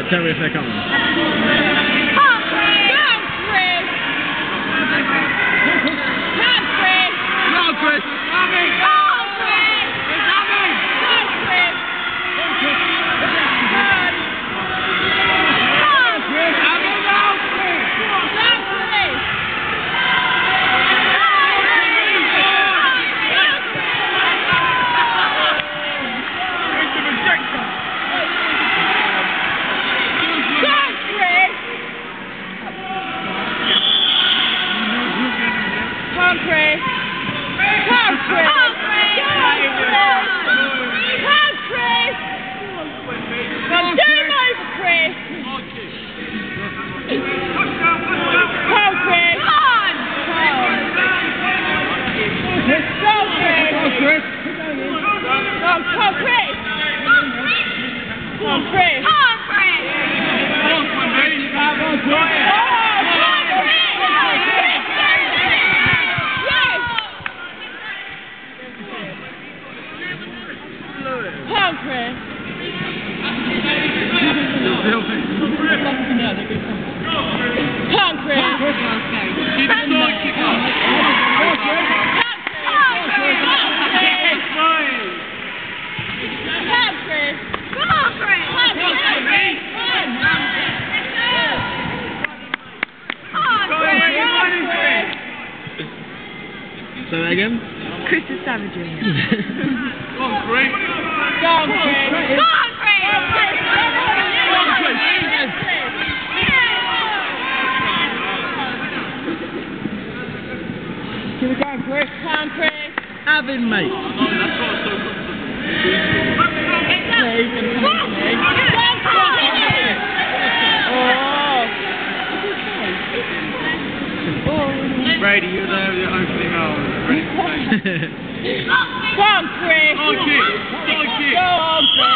Tell me if they're coming. Say that again? Chris is savaging. Go on, Chris. Go on, Chris. Go on, Chris. Go on, Chris. Keep it going, Chris. Come on, Chris. Have him, mate. Oh, that's what's so good. Brady, you're there with your opening arms. Go on, Chris. Go on, Chris. Go on, Chris.